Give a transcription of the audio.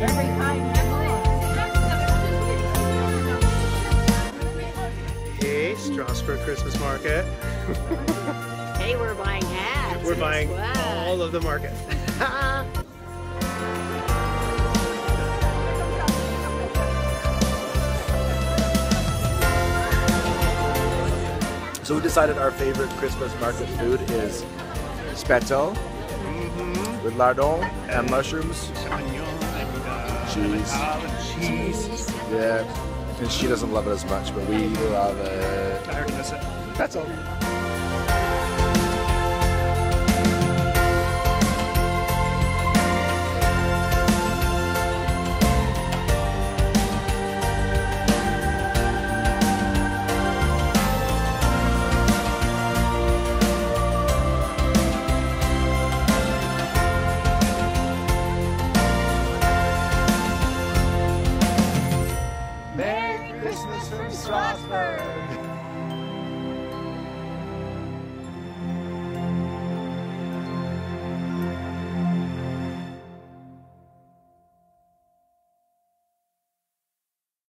Hey, Strasbourg Christmas market. Hey, we're buying hats. We're buying all of the market. So we decided our favorite Christmas market food is spetzel with lardon and mushrooms. Cheese. Yeah. And she doesn't love it as much, but we love it. I already miss it. Spetzel.